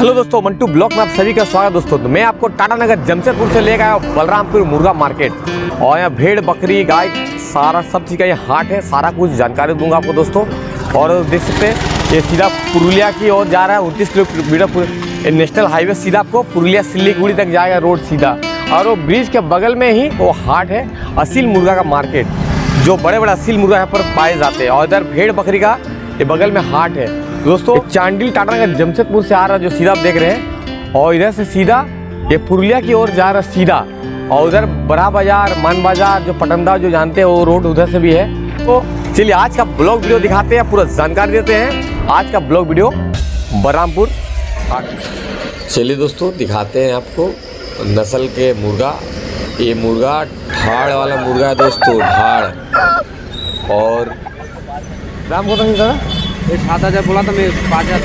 Hello दोस्तों, Mantu blog में आप सभी का स्वागत दोस्तों। तो मैं आपको टाटा नगर जमशेदपुर से लेकर आया बलरामपुर मुर्गा मार्केट, और यहाँ भेड़ बकरी गाय सारा सब चीज़ का ये हाट है। सारा कुछ जानकारी दूंगा आपको दोस्तों। और देख सकते हैं ये सीधा पुरुलिया की ओर जा रहा है। 29 किलोमीटर नेशनल हाईवे सीधा आपको पुरुलिया सिल्लीगुड़ी तक जाएगा रोड सीधा। और वो ब्रिज के बगल में ही वो हाट है, असील मुर्गा का मार्केट, जो बड़े बड़े असील मुर्गा यहाँ पर पाए जाते हैं। और इधर भेड़ बकरी का ये बगल में हाट है दोस्तों। चांडिल टाटा नगर जमशेदपुर से आ रहा है जो सीधा आप देख रहे हैं, और इधर से सीधा ये पुरुलिया की ओर जा रहा है सीधा। और उधर बड़ा बाजार, मान बाजार, जो पटंदा जो जानते हैं वो रोड उधर से भी है। तो चलिए आज का ब्लॉग वीडियो दिखाते हैं, पूरा जानकारी देते हैं। आज का ब्लॉग वीडियो बलरामपुर हाट। चलिए दोस्तों दिखाते हैं आपको नस्ल के मुर्गा। ये मुर्गा ढाड़ वाला मुर्गा है दोस्तों, ढाड़। और दाम को तो 7,000 बोला था, मैं 5,000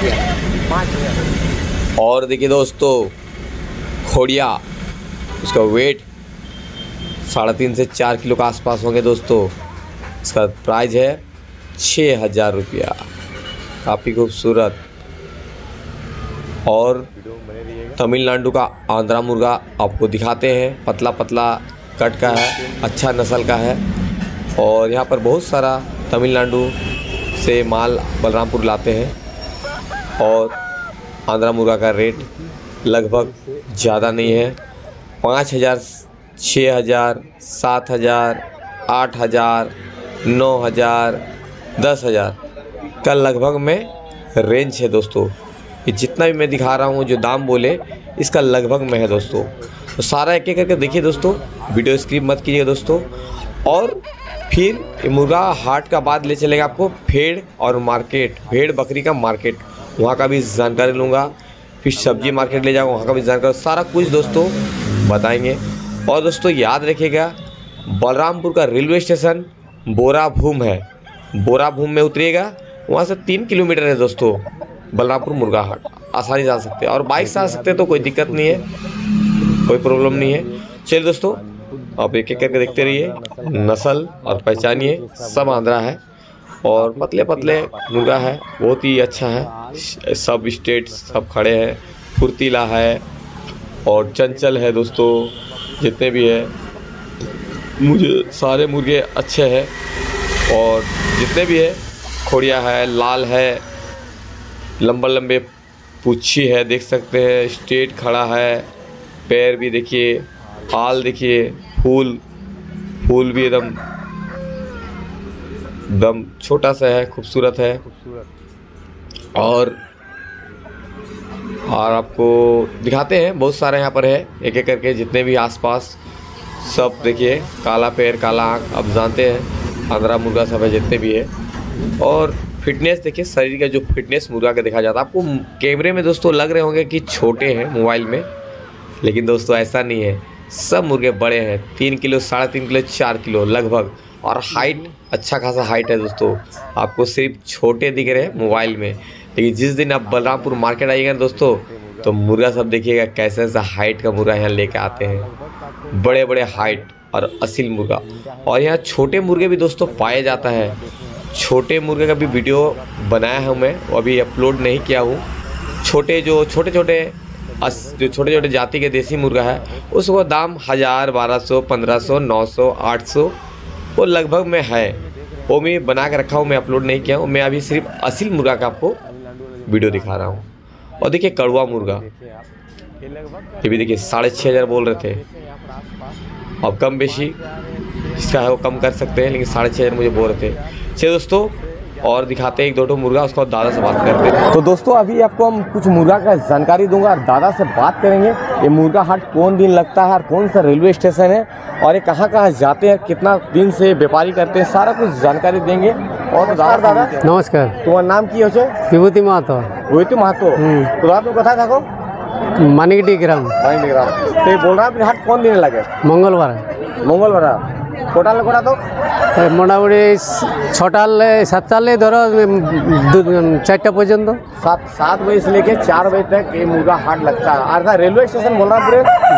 दिया। और देखिए दोस्तों खोड़िया, इसका वेट 3.5 से 4 किलो के आसपास होंगे दोस्तों। इसका प्राइस है 6,000 रुपया, काफ़ी खूबसूरत। और तमिलनाडु का आंध्रा मुर्गा आपको दिखाते हैं, पतला पतला कट का है, अच्छा नस्ल का है। और यहाँ पर बहुत सारा तमिलनाडु से माल बलरामपुर लाते हैं। और आंध्रा मुर्गा का रेट लगभग ज़्यादा नहीं है, 5,000, 6,000, 7,000, 8,000, 9,000, 10,000 का लगभग में रेंज है दोस्तों। ये जितना भी मैं दिखा रहा हूँ जो दाम बोले, इसका लगभग में है दोस्तों। तो सारा एक एक करके देखिए दोस्तों, वीडियो स्किप मत कीजिए दोस्तों। और फिर ये मुर्गा हाट का बाद ले चलेगा आपको भेड़ और मार्केट, भेड़ बकरी का मार्केट, वहाँ का भी जानकारी लूँगा। फिर सब्जी मार्केट ले जाऊँगा, वहाँ का भी जानकारी, सारा कुछ दोस्तों बताएंगे। और दोस्तों याद रखिएगा, बलरामपुर का रेलवे स्टेशन बोराभूम है। बोराभूम में उतरिएगा, वहाँ से 3 किलोमीटर है दोस्तों बलरामपुर मुर्गा हाट। आसानी से आ सकते हैं, और बाइक से आ सकते हैं तो कोई दिक्कत नहीं है, कोई प्रॉब्लम नहीं है। चलिए दोस्तों आप एक एक करके देखते रहिए, नस्ल और पहचानिए। सब आंध्रा है और पतले पतले मुर्गा है, बहुत ही अच्छा है। सब स्टेट सब खड़े हैं, फुर्तीला है और चंचल है दोस्तों। जितने भी है मुझे सारे मुर्गे अच्छे हैं, और जितने भी है खोड़िया है, लाल है, लंबे लंबे पूछी है, देख सकते हैं, स्ट्रेट खड़ा है, पैर भी देखिए, हाल देखिए, फूल भी एकदम छोटा सा है, खूबसूरत है। और आपको दिखाते हैं, बहुत सारे यहाँ पर है, एक एक करके जितने भी आसपास सब देखिए। काला पैर, काला आँख, आप जानते हैं आंध्रा मुर्गा सब है जितने भी है। और फिटनेस देखिए, शरीर का जो फिटनेस मुर्गा का देखा जाता है। आपको कैमरे में दोस्तों लग रहे होंगे कि छोटे हैं मोबाइल में, लेकिन दोस्तों ऐसा नहीं है, सब मुर्गे बड़े हैं। 3 किलो, 3.5 किलो, 4 किलो लगभग। और हाइट अच्छा खासा हाइट है दोस्तों। आपको सिर्फ छोटे दिख रहे हैं मोबाइल में, लेकिन जिस दिन आप बलरामपुर मार्केट आइएगा दोस्तों, तो मुर्गा सब देखिएगा कैसे ऐसा हाइट का मुर्गा यहाँ लेके आते हैं, बड़े बड़े हाइट और असील मुर्गा। और यहाँ छोटे मुर्गे भी दोस्तों पाए जाता है। छोटे मुर्गे का भी वीडियो बनाया है मैं, वो अभी अपलोड नहीं किया हूँ। जो छोटे छोटे जाति के देसी मुर्गा है, उसको दाम 1,000, 1,200, 1,500, 900, 800 वो लगभग में है। वो मैं बना के रखा हूँ, मैं अपलोड नहीं किया हूँ। मैं अभी सिर्फ असील मुर्गा का आपको वीडियो दिखा रहा हूँ। और देखिए कड़वा मुर्गा, ये भी देखिए 6,500 बोल रहे थे। अब कम बेशी इसका है वो कम कर सकते हैं, लेकिन 6,500 मुझे बोल रहे थे। चलिए दोस्तों और दिखाते हैं 1-2 मुर्गा, उसको दादा से बात करते हैं। तो दोस्तों अभी आपको हम कुछ मुर्गा का जानकारी दूंगा और दादा से बात करेंगे। ये मुर्गा हाट कौन दिन लगता है और कौन सा रेलवे स्टेशन है, और ये कहाँ कहाँ जाते हैं, कितना दिन से व्यापारी करते हैं, सारा कुछ जानकारी देंगे। और दादा नमस्कार, तुम्हारा नाम की हो? विभूति महतो। विभूति महतो। तो रात में कथा था मानिकडी ग्राम। तो बोल रहा है हाट कौन दिन लगे? मंगलवार। कोटाल कोटा तो मोटामुटी 6-7 धरो 4टा पर्यंत। 7 बजे से लेके 4 बजे तक ये मुर्गा हाट लगता है। अर्थात railway station Balrampur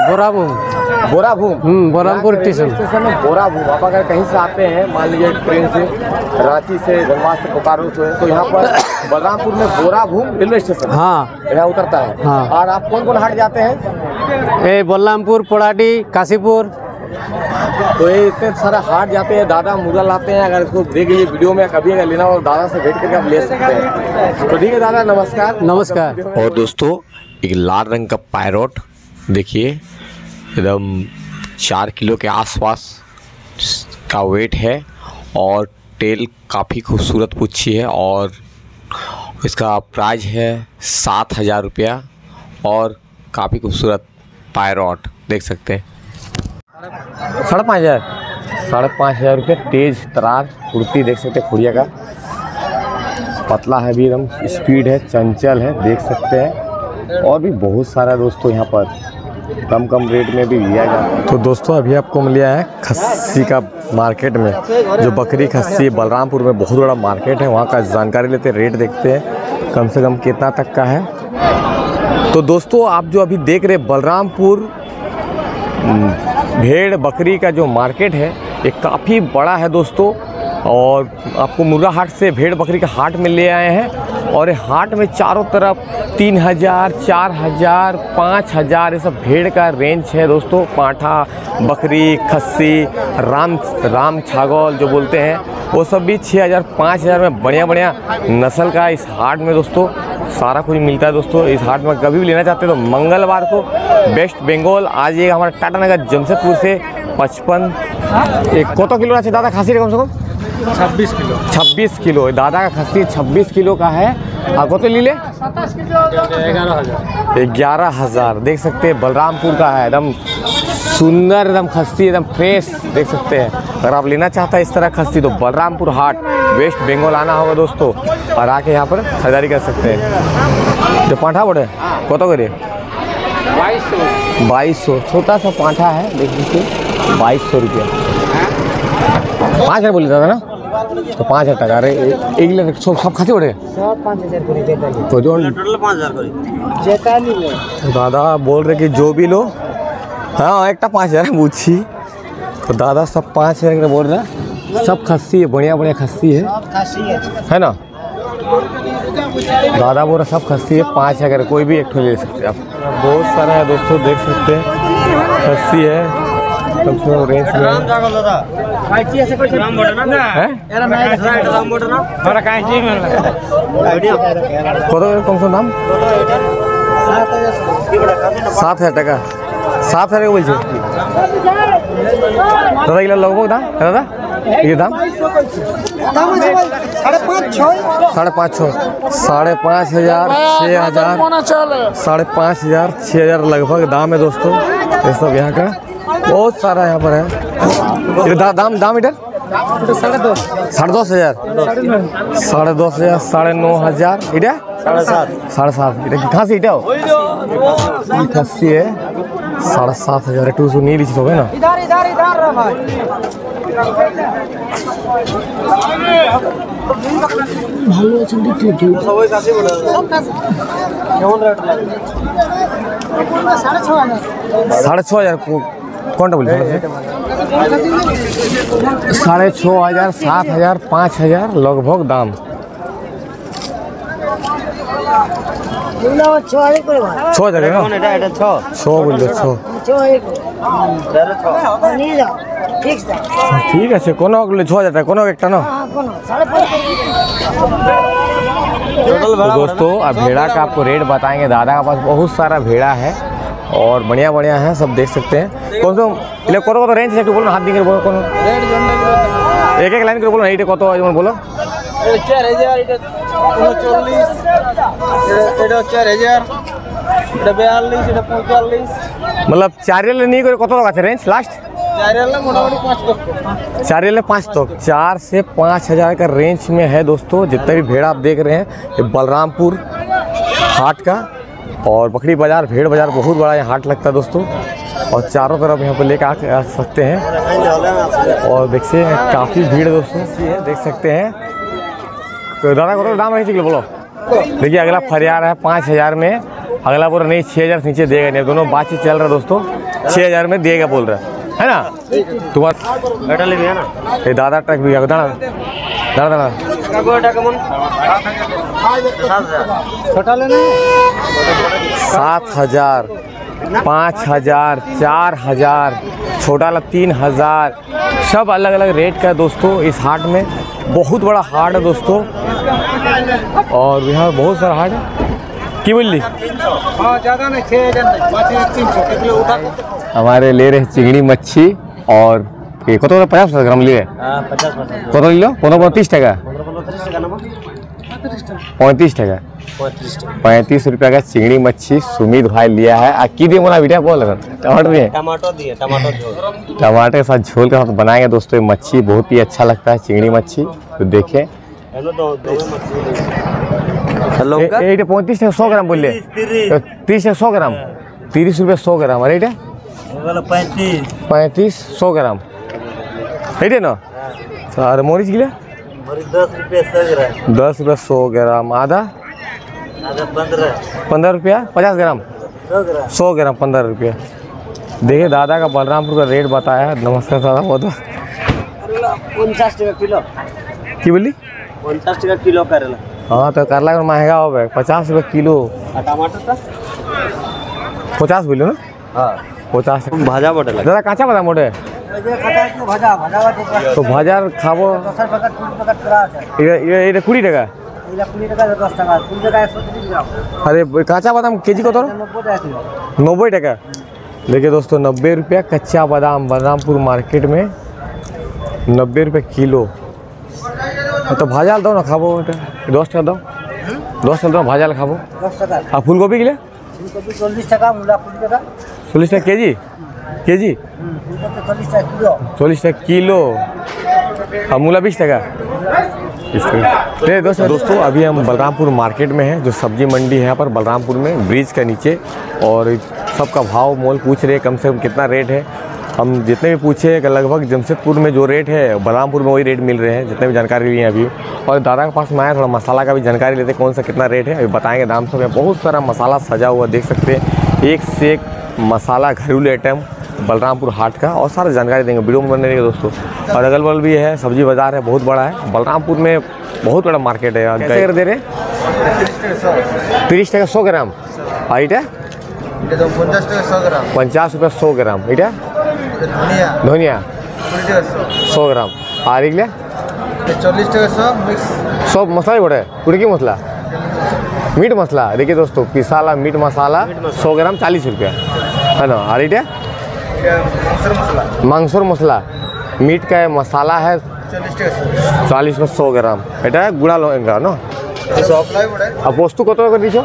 Borabhum Balrampur station में बोराभूम। आप अगर कहीं से आते हैं, मान लीजिए ट्रेन से, रांची से, धनबाद से, बोकारो से, तो यहाँ पर बलरामपुर में बोराभूम रेलवे स्टेशन हाँ यहाँ उतरता है। हाँ। और आप कौन कौन हाट जाते हैं? ये बलरामपुर, पोड़ाडी, काशीपुर। तो ये इतने सारा हाट जाते हैं, दादा मुर्गा लाते हैं। अगर इसको देख लीजिए वीडियो में, कभी अगर लेना हो दादा से भेंट करके आप ले सकते हैं। तो ठीक है दादा, नमस्कार। नमस्कार। और दोस्तों एक लाल रंग का पैरोट देखिए, एकदम 4 किलो के आसपास का वेट है और टेल काफ़ी खूबसूरत पूछी है और इसका प्राइस है 7,000 रुपया और काफ़ी खूबसूरत पैरोट देख सकते हैं। 5,500 रुपये। तेज तरार कुर्ती देख सकते हैं, खुड़िया का पतला है भी, एकदम स्पीड है, चंचल है, देख सकते हैं। और भी बहुत सारा दोस्तों यहाँ पर कम रेट में भी लिया जाता है। तो दोस्तों अभी आपको मिला है खस्सी का मार्केट में, जो बकरी खस्सी बलरामपुर में बहुत बड़ा मार्केट है, वहाँ का जानकारी लेते हैं, रेट देखते हैं कम से कम कितना तक का है। तो दोस्तों आप जो अभी देख रहे बलरामपुर भेड़ बकरी का जो मार्केट है, ये काफ़ी बड़ा है दोस्तों। और आपको मुर्गा हाट से भेड़ बकरी का हाट में ले आए हैं और ये हाट में चारों तरफ 3,000, 4,000, 5,000 ये सब भेड़ का रेंज है दोस्तों। पांठा, बकरी, खस्सी, राम छागल जो बोलते हैं, वो सब भी 6,000, 5,000 में बढ़िया नस्ल का इस हाट में दोस्तों सारा कुछ मिलता है दोस्तों। इस हाट में कभी भी लेना चाहते हैं तो मंगलवार को वेस्ट बंगाल आ जाइएगा हमारा टाटानगर जमशेदपुर से। 55 कत किलो আছে दादा खासी कम से कम 26 किलो दादा का खस्सी 26 किलो का है। कत लीले 11,000 देख सकते हैं, बलरामपुर का है, एकदम सुंदर, एकदम खस्सी, एकदम फ्रेश देख सकते हैं। अगर आप लेना चाहता है इस तरह खस्सी तो बलरामपुर हाट वेस्ट बंगाल आना होगा दोस्तों और आके यहाँ पर खरीदारी कर सकते हैं। जो पांठा बोले कत करे 2200 छोटा सा पांठा है, देख लीजिए 2200 रुपया। 5,000 बोले दादा ना, तो 5,000 टका। अरे 1 लाख सब खाते बोले 5,000 तो जो 5,000 दादा बोल रहे कि जो भी लो, हाँ एक 5,000 पूछी तो दादा सब 5,000 बोल रहे। सब खस्सी है, बढ़िया खस्सी है ना दादा बोल रहा, सब खस्सी है। 5,000 कोई भी एक ठो ले सकते हैं आप। बहुत सारा है दोस्तों, देख सकते हैं खस्सी है कम से कम रेंज में। कम से दाम 7,000 টাকা। 7,000 बोल दादा एগুলো लगभग दाम दादा ये दाम 5,500 6,500 6,000 लगभग दाम है दोस्तों। ये सब यहाँ का बहुत सारा यहाँ पर है। ये दाम इधर 10,500 10,500 9,500 इधर 7,500 इधर खासी इधर खासी है 7,500 একটু নিয়ে লিখতে হবে না। ভালো আছেন দেখতে একটু সবাই কাছে বলে কেমন রেট লাগে 6,500 কোনটা বলছেন 6,500 7,000 5,000 लगभग दाम। 6,000 বললো 6 ঠিক আছে কোনো 6,000 টাকা কোনো একটা না। तो दोस्तों अब भेड़ा का आपको रेट बताएंगे। दादा का पास बहुत सारा भेड़ा है और बढ़िया है, सब देख सकते हैं। कौन सा इले कतो कतो रेंज है बोलो हाथ दिखे बोलो कौन एक लाइन कर बोलो এইটা কত যেমন बोलो 4,000 এটা 39 এটা 4,000 এটা 42 এটা 45 मतलब 4 नहीं करे কত আছে रेंज लास्ट 4 मोटामोटी 5 तक 4 तक 4 से 5,000 का रेंज में है दोस्तों। जितने भी भेड़ आप देख रहे हैं ये बलरामपुर हाट का और बकरी बाज़ार भेड़ बाज़ार बहुत बड़ा यहाँ हाट लगता है दोस्तों और चारों तरफ यहाँ पर लेकर आ सकते हैं। और देखिए काफ़ी भीड़ दोस्तों देख सकते हैं। तो दादा को तो दाम नहीं चाहिए बोलो। देखिए अगला फरियार है 5,000 में, अगला बोला नहीं 6,000 नीचे देगा नहीं। दोनों बातचीत चल रहा है दोस्तों। 6,000 में देगा बोल रहा है ना। तुम्हारा ये दादा ट्रक भी दादा दादा 7,000 5,000 4,000 छोटा वाला 3,000 सब अलग अलग रेट का है दोस्तों। इस हाट में बहुत बड़ा हाट है दोस्तों और यहाँ बहुत सारा हाट है। की बोली ज़्यादा नहीं 6,000 हमारे ले रहे चिंगड़ी मच्छी और ये कत 50 ग्राम लिए 50 कत लिलो 30 টাকা 35 টাকা 35 रुपया का चिंगड़ी मच्छी सुमित भाई लिया है। की दिए बोला बेटा बोल टमाटर दिए टमाटर के साथ झोल के साथ बनाएंगे दोस्तों। ये मच्छी बहुत ही अच्छा लगता है चिंगड़ी मच्छी। तो देखें 35 টাকা 100 ग्राम बोलिए 30 টাকা 100 ग्राम 30 रुपये 100 ग्राम अरे 35 100 ग्राम है ना सर। मोरिच गिला 10 रुपये 100 ग्राम आधा 15 रुपया 50 ग्राम 100 ग्राम 15 रुपया। देखिए दादा का बलरामपुर का रेट बताया है। नमस्कार दादा बहुत 50 টাকা किलो की बोली 50 টাকা किलो करेला। हाँ तो करला महंगा हो गया 50 रुपये किलो। टमाटर का 50 बोलो ना हाँ 50 भाजा बटे दादा काचा बता मोटे तो भाजा खाबो 20 টাকা अरे काचा बादाम केजी कत 90 টাকা। देखिए दोस्तों 90 रुपया कच्चा बादाम बलरामपुर मार्केट में 90 रुपये किलो। तो भाजा दो ना खाबो 10 টাকা दो 10 টাকা दो भाजा खाबो। और फूलगोभी के लिए 40 টাকা मूला 40 টাকা 40 টাকা केजी केजी 40 টাকা किलो और मूला 20 টাকা। दोस्तों अभी हम बलरामपुर मार्केट में हैं जो सब्जी मंडी है यहाँ पर बलरामपुर में ब्रिज के नीचे। और सबका भाव मोल पूछ रहे कम से कम कितना रेट है। हम जितने भी पूछे लगभग जमशेदपुर में जो रेट है बलरामपुर में वही रेट मिल रहे हैं जितने भी जानकारी लिए हैं अभी। और दादा के पास में आया थोड़ा मसाला का भी जानकारी लेते कौन सा कितना रेट है अभी बताएंगे दाम सब। बहुत सारा मसाला सजा हुआ देख सकते हैं एक से एक मसाला घरेलू आइटम बलरामपुर हाट का और सारा जानकारी देंगे वीडियो में बने रहेगा दोस्तों। और अगल बगल भी है सब्जी बाजार है बहुत बड़ा है बलरामपुर में बहुत बड़ा मार्केट है। कैसे दे रहे 30 টাকা 100 ग्राम और इटा 50 টাকা 100 ग्राम 50 रुपये 100 ग्राम इटा धनिया 100 ग्राम और इगले 40 টাকা 100 मिक्स सब मसाला ही बड़े पूरे की मसला मीट मसाला। देखिए दोस्तों पिसाला मीट मसाला 100 ग्राम 40 रुपया है ना। और इटा मांसर मसाला मीट का मसाला है 40 में 100 ग्राम এটা গুড়া লঙ্কা না। अब वस्तु कत कर दीछो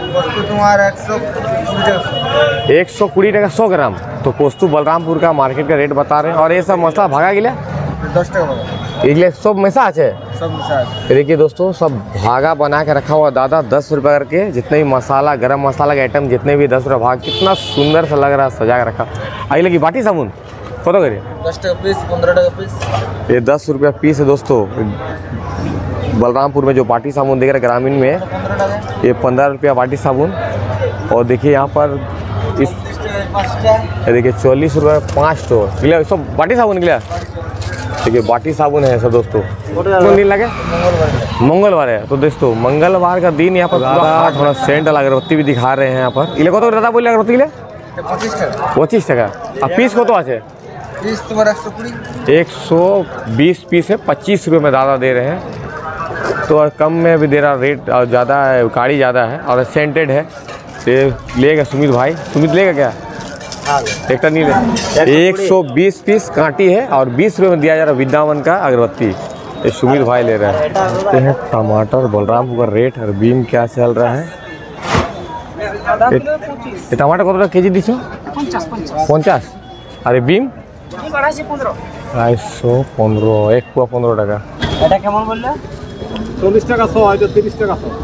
120 টাকা 100 ग्राम। तो पोस्तु बलरामपुर का मार्केट का रेट बता रहे हैं। और ये सब मसाला भागा गिला 10 টাকা इगले सब मैसा है सब मिसाल। देखिए दोस्तों सब भागा बना के रखा हुआ दादा 10 रुपये करके जितने भी मसाला गरम मसाला के आइटम जितने भी 10 रुपये भाग कितना सुंदर सा लग रहा है सजा के रखा। आई लगी बाटी साबुन कत करिए 10 টাকা पीस 15 টাকা पीस ये 10 रुपया पीस है दोस्तों। बलरामपुर में जो बाटी साबुन देख रहे ग्रामीण में ये 15 रुपया बाटी साबुन। और देखिए यहाँ पर इस देखिए 40 रुपये 5 तो गिला सब बाटी साबुन गिला। देखिए बाटी साबुन है सब दोस्तों। कौन दिन लगे मंगलवार है तो दोस्तों मंगलवार का दिन यहाँ पर थोड़ा सेंट अगरबत्ती भी दिखा रहे हैं यहाँ पर। इले कत दादा बोले अगरबत्ती गिले 25 টাকা। अब पीस कत आछे पीस तुम्हारा 120 पीस है 25 रुपये में दादा दे रहे हैं। तो कम में भी दे रहा रेट और ज़्यादा है गाड़ी ज़्यादा है और सेंटेड है। तो लेगा सुमित भाई सुमित लेगा क्या एक नहीं ले 120 पीस कांटी है और 20 रुपये में दिया जा रहा है वृंदावन का अगरबत्ती। ये सुमित भाई ले रहा है। टमाटर बलरामपुर का रेट और बीम क्या चल रहा है। टमाटर कत केजी दीछो 50 अरे बीम 215 एक पुआ 15 টাকা। এটা কেমন বললে 40 টাকা 100 है तो 30 টাকা 100।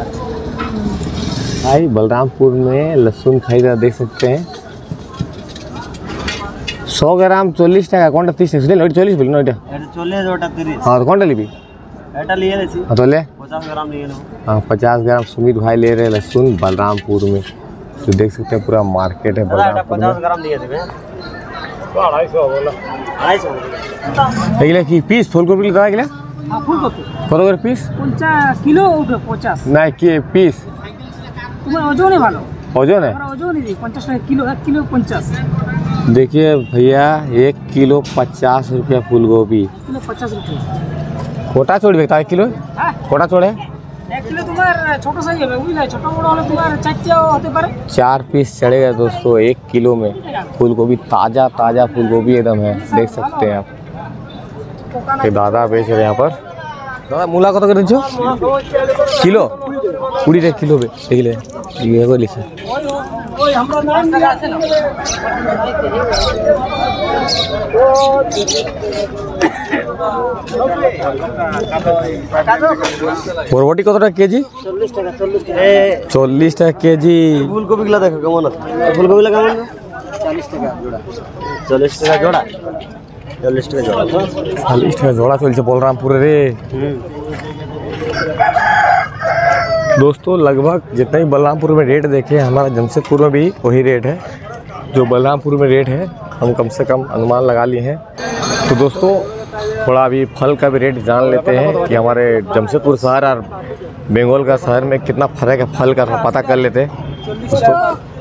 भाई बलरामपुर में लहसुन खरीदा देख सकते हैं 100 ग्राम 40 টাকা কোনটা 30 টাকা 40 বলি না এটা 40 ওটা 30 हाँ तो কোনটা লিবি এটা নিয়ে নেছি हाँ तो ले 50 ग्राम নিয়ে নেব। हाँ 50 ग्राम सुमित भाई ले रहे लहसुन बलरामपुर में तो देख सकते हैं पूरा मार्केट है दादा बलरामपुर 50 में। ग्राम दिए थे 250 बोला 250 এগুলা কি পিস ফুলকপি দাদা এগুলা ফুলকপি কত করে পিস 50 কিলো উঠবে 50 না কি পিস তোমার ওজনে ভালো ওজন है আমরা ওজনই দিই 50 টাকা কিলো 1 কিলো 50 देखिए भैया 1 किलो 50 रुपया फूलगोभी কিলো 50 रुपये कोटा छोड़ बेचता है किलो হ্যাঁ कोटा छोड़े 1 কিলো তোমার ছোট সাইজ হবে বুঝলে ছোট বড় হলে তোমার চারটাও হতে পারে 4 पीस चढ़ेगा दोस्तों 1 किलो में फूलगोभी ताज़ा ताज़ा फूलगोभी एकदम है देख सकते हैं आप ये दादा बेच रहे हैं यहाँ पर दादा मूला कत कर दियो किलो 20 টাকা किलो देखिए ये को लिखे ওই আমরা 10 টাকা আছে না বরবটি কত টাকা কেজি 40 টাকা 40 টাকা 40 টাকা কেজি ফুলকপিগুলো দেখো কেমন আছে ফুলকপিগুলো কেমন 40 টাকা জোড়া 40 টাকা জোড়া 40 টাকা জোড়া 40 টাকা জোড়া চলছে বলরামপুরে রে दोस्तों लगभग जितना ही बलरामपुर में रेट देखे हमारा जमशेदपुर में भी वही रेट है जो बलरामपुर में रेट है हम कम से कम अनुमान लगा लिए हैं। तो दोस्तों थोड़ा अभी फल का भी रेट जान लेते हैं कि हमारे जमशेदपुर शहर और बंगाल का शहर में कितना फ़र्क है फल का पता कर लेते हैं दोस्तों।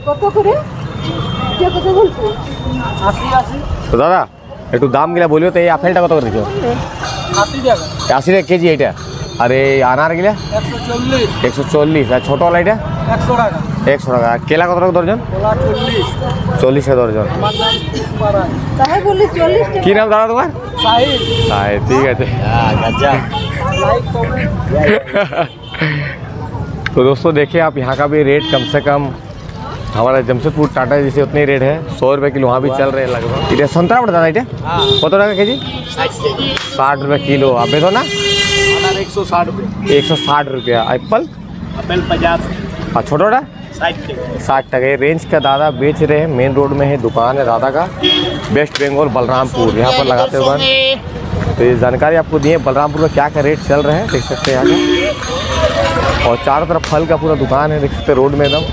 तो दादा एक दाम गिला बोलियो तो ये आफेलटा कत कर 80 টাকা 80 টাকা কেজি এটা अरे अनार गिला 140 140 আর ছোট वाला এটা 100 টাকা 100 টাকা কেলা কত টাকা দর্জন কলা 40 40 টাকা দর্জন তাহে বলি 40 টাকা কি নাম দাদা তোমার সাহিল হ্যাঁ ঠিক আছে गजा লাইক কমেंट तो दोस्तों देखिए आप यहाँ का भी रेट कम से कम हमारा जमशेदपुर टाटा जैसे उतने ही रेट है 100 रुपये किलो वहाँ भी चल रहे हैं लगभग इधर संतरा पड़ता था इधर कत टाका केजी 60 रुपये किलो आप बेचो ना 160 रुपये 160 रुपया एप्पल एप्पल 50 और छोटा 60 टका ये रेंज का दादा बेच रहे हैं। मेन रोड में है दुकान है दादा का वेस्ट बंगाल बलरामपुर यहाँ पर लगाते हुए तो ये जानकारी आपको दी है बलरामपुर में क्या क्या रेट चल रहे हैं देख सकते हैं यहाँ का। और चारों तरफ फल का पूरा दुकान है देख सकते हैं रोड में एकदम।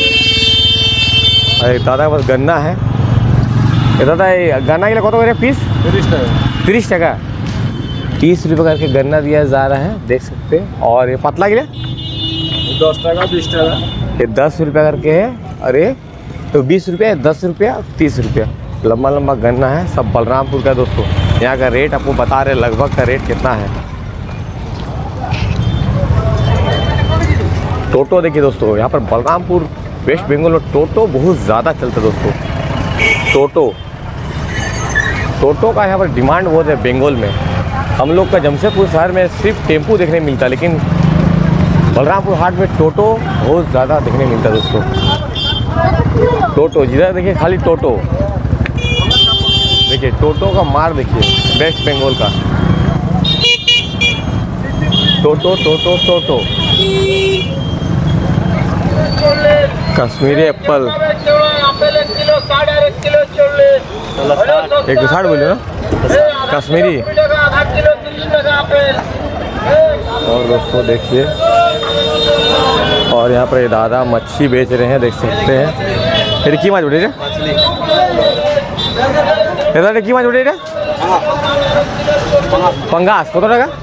अरे दादा के पास गन्ना है ये दादा ये गन्ना के लिए कत करे पीस 30 टका 30 रुपये करके गन्ना दिया जा रहा है देख सकते हैं। और ये पतला के लिए 10 টাকা 20 টাকা ये 10 रुपया करके है। अरे तो 20 रुपया 10 रुपया 30 रुपया लंबा लंबा गन्ना है सब बलरामपुर का दोस्तों। यहाँ का रेट आपको बता रहे लगभग का रेट कितना है। टोटो देखिए दोस्तों यहाँ पर बलरामपुर वेस्ट बंगाल में टोटो बहुत ज़्यादा चलता है दोस्तों। टोटो का यहाँ पर डिमांड बहुत है बंगाल में। हम लोग का जमशेदपुर शहर में सिर्फ टेम्पू देखने मिलता है लेकिन बलरामपुर हाट में टोटो बहुत ज़्यादा देखने मिलता है दोस्तों। टोटो जिधर देखिए खाली टोटो देखिए टोटो का मार देखिए वेस्ट बंगाल का टोटो टोटो टोटो कश्मीरी एप्पल 160 बोलिए ना कश्मीरी। और दोस्तों देखिए और यहाँ पर ये दादा मच्छी बेच रहे हैं देख सकते हैं। फिर की माछ उठे दादा की माछ उठे पंगास कत टाका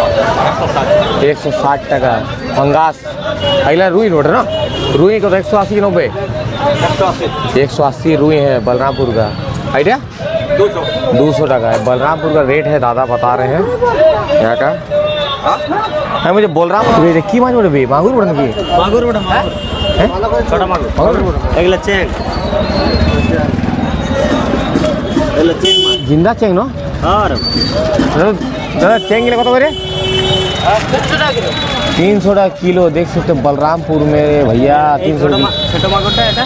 160 टाका पंगास। अगला रुई रोड है ना रुई को 180 की 90 180 रुई है बलरामपुर का आइडिया 200 टाका है बलरामपुर का रेट है दादा बता रहे हैं यहाँ का। हाँ मुझे बोल रहा हूँ की माछ उठे मागुर उड़न की मागुर बड़ा छोटा मागुर एगला चेंग एगला चेंग जिंदा चेंग नो और दादा चेंग के लिए कत करे 300 टाका किलो देख सकते हैं बलरामपुर में भैया 300 छोटा मागुरটা এটা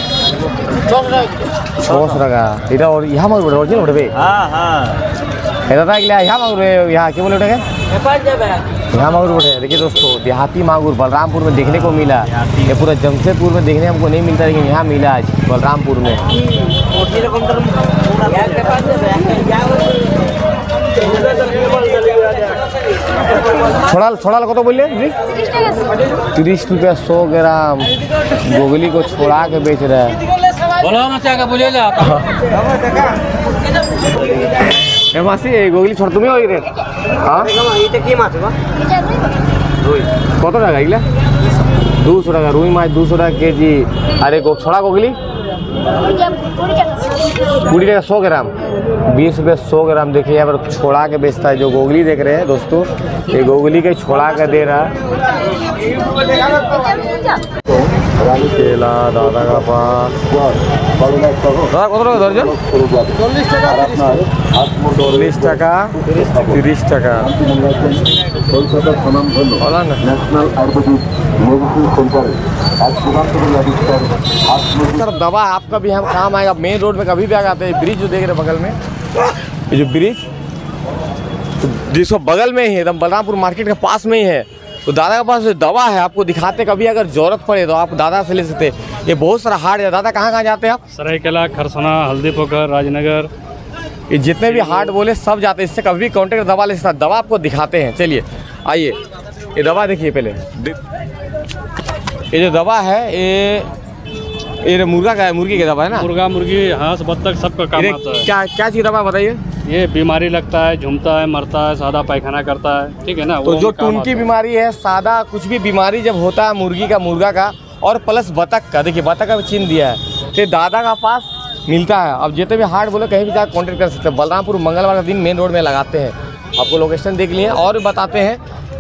600 টাকা এটা और यहाँ मागुर ओरिजिनल उठे हां हां दादा के लिए यहाँ मागुर यहाँ क्या बोले उठेगा यहाँ मागुर उठे। देखिए दोस्तों देहाती मागुर बलरामपुर में देखने को मिला। ये पूरा जमशेदपुर में देखने हमको नहीं मिलता लेकिन यहाँ मिला आज बलरामपुर में। छोड़ा को तो बोलिए जी 30 रुपया 100 ग्राम गोगली को छोड़ा के बेच रहा है। मासी गोगली छोड़ तुम्हें वही रेट हाँ কত টাকা এগুলা 200 টাকা রুই মাছ 200 টাকা কেজি। अरे छोड़ा गोगली 20 টাকা 100 ग्राम 20 रुपये 100 ग्राम। देखिए यहाँ पर छोड़ा के बेचता है। जो गोगली देख रहे हैं दोस्तों ये गोगली के छोड़ा के दे रहा है। केला दादा का पास दादा कत टाका दर्जन 40 টাকা 30 টাকা। सर दवा आपका भी हम काम आएगा। मेन रोड में कभी भी आ जाते हैं। ब्रिज जो देख रहे बगल में ये जो ब्रिज जिसको बगल में ही है एकदम बलरामपुर मार्केट के पास में ही है। तो दादा के पास जो दवा है आपको दिखाते कभी अगर जरूरत पड़े तो आप दादा से ले सकते। ये बहुत सारा हाट है। दादा कहाँ जाते हैं आप? सरायकेला, खरसना, हल्दीपोखर, राजनगर, ये जितने भी हाट बोले सब जाते हैं। इससे कभी भी कॉन्टेक्ट दवा ले सकता। दवा आपको दिखाते हैं। चलिए आइए ये दवा देखिए पहले। ये जो दवा है ये मुर्गा का है, मुर्गी की दवा है ना? मुर्गा मुर्गी हांस बत्तख सबका काम आता है। क्या चीज़ दवा बताइए? ये बीमारी लगता है, झूमता है, मरता है, सादा पैखाना करता है, ठीक है ना। तो जो टुनकी बीमारी है, सादा कुछ भी बीमारी जब होता है मुर्गा का और प्लस बतख का, देखिए बतख का चिन्ह दिया है तो दादा का पास मिलता है। अब जितने भी हाट बोले कहीं भी जाकर कॉन्टेक्ट कर सकते हैं। बलरामपुर मंगलवार का दिन मेन रोड में लगाते हैं। आपको लोकेशन देख लिए और भी बताते हैं।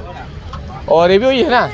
और ये भी वही है ना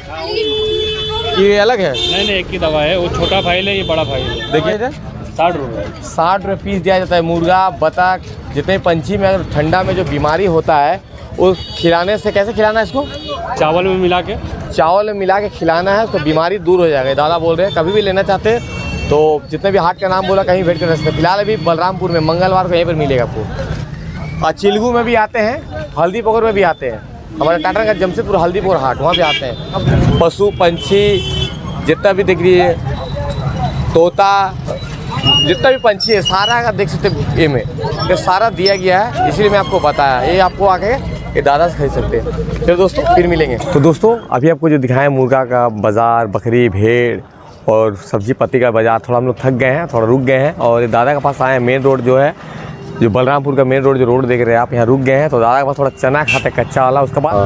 कि ये अलग है? नहीं एक ही दवा है। वो छोटा फाइल है, ये बड़ा फाइल है। देखिए 60 रुपये 60 रुपये पीस दिया जाता है। मुर्गा बतख जितने पंछी में अगर ठंडा में जो बीमारी होता है वो खिलाने से, कैसे खिलाना है इसको? चावल में मिला के खिलाना है तो बीमारी दूर हो जाएगा। दादा बोल रहे हैं कभी भी लेना चाहते हैं तो जितने भी हाट का नाम बोला कहीं वेट कर सकते हैं। फिलहाल अभी बलरामपुर में मंगलवार को यहीं पर मिलेगा आपको। और चिलगू में भी आते हैं, हल्दीपोखर में भी आते हैं। हमारे टाटानगर जमशेदपुर हल्दीपुर हाट वहाँ भी आते हैं। पशु पंछी जितना भी देख लीजिए, तोता जितना भी पंछी है सारा का देख सकते हैं। ये में ये सारा दिया गया है, इसलिए मैं आपको बताया। ये आपको आके ये दादा से खरीद सकते हैं। फिर दोस्तों फिर मिलेंगे। तो दोस्तों अभी आपको जो दिखाया मुर्गा का बाज़ार, बकरी भेड़ और सब्जी पत्ती का बाज़ार, थोड़ा हम लोग थक गए हैं, थोड़ा रुक गए हैं और दादा के पास आए हैं। मेन रोड जो है, जो बलरामपुर का मेन रोड जो रोड देख रहे हैं आप, यहाँ रुक गए हैं। तो दादा के पास थोड़ा चना खाते कच्चा वाला, उसके बाद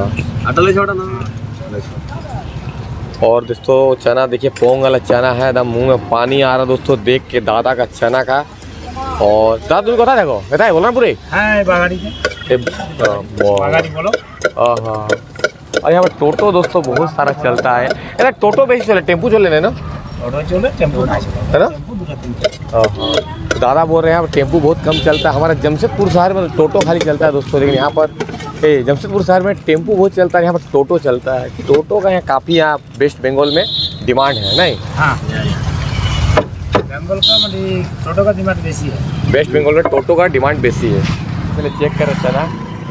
और दोस्तों चना देखिए पोंग वाला चना है। एकदम मुंह में पानी आ रहा दोस्तों देख के दादा का चना का। और दादा तुम कथा देखो बताए बोल ना पूरे और यहाँ पर टोटो दोस्तों बहुत सारा चलता है। अरे टोटो बेच चले, टेम्पू चले ना है ना? दादा बोल रहे हैं यहाँ पर टेम्पू बहुत कम चलता है। हमारे जमशेदपुर शहर में टोटो खाली चलता है दोस्तों, लेकिन यहाँ पर जमशेदपुर शहर में टेम्पू बहुत चलता है, यहाँ पर टोटो चलता है। टोटो का यहाँ काफ़ी यहाँ वेस्ट बंगाल में डिमांड है नहीं? हाँ बंगाल का टोटो का डिमांड बेसी है। वेस्ट बंगाल में टोटो का डिमांड बेसी है। पहले चेक कर चना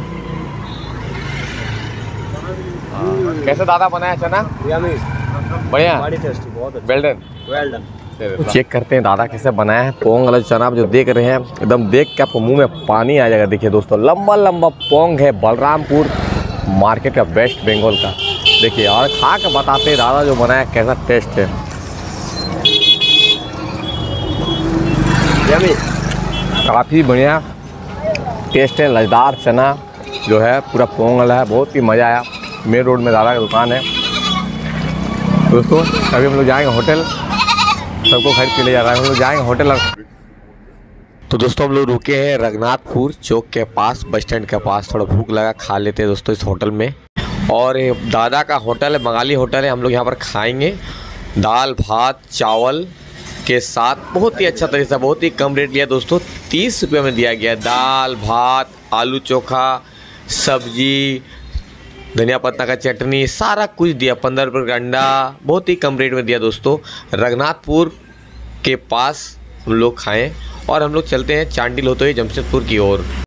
कैसे दादा बनाया चना? बढ़िया वेल्डन। चेक करते हैं दादा कैसे बनाया है। पोंग वाला चना जो देख रहे हैं एकदम देख के आपको मुंह में पानी आ जाएगा। देखिए दोस्तों लंबा लंबा पोंग है बलरामपुर मार्केट का, वेस्ट बंगाल का। देखिए और खा के बताते हैं दादा जो बनाया कैसा टेस्ट है। काफ़ी बढ़िया टेस्ट है। लजदार चना जो है पूरा पोंग वाला है, बहुत ही मज़ा आया। मेन रोड में दादा की दुकान है दोस्तों। अभी हम लोग जाएंगे होटल, सबको खरीद के ले जा रहा है। हम लोग जाएंगे होटल। तो दोस्तों हम लोग रुके हैं रघुनाथपुर चौक के पास, बस स्टैंड के पास। थोड़ा भूख लगा, खा लेते हैं दोस्तों इस होटल में। और दादा का होटल है, बंगाली होटल है। हम लोग यहाँ पर खाएंगे दाल भात चावल के साथ। बहुत ही अच्छा तरीके से, बहुत ही कम रेट लिया दोस्तों। 30 रुपये में दिया गया दाल भात, आलू चोखा, सब्जी, धनिया पत्ता का चटनी, सारा कुछ दिया। 15 रुपये का अंडा, बहुत ही कम रेट में दिया दोस्तों। रघुनाथपुर के पास हम लोग खाएं और हम लोग चलते हैं चांडिल होते हुए जमशेदपुर की ओर।